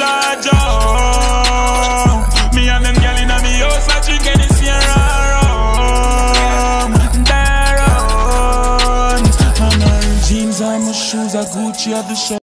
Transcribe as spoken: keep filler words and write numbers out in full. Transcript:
Raja. Me and them girl in a me house, I drink any Sierra rum. They run. And her jeans and my shoes are Gucci at the shop.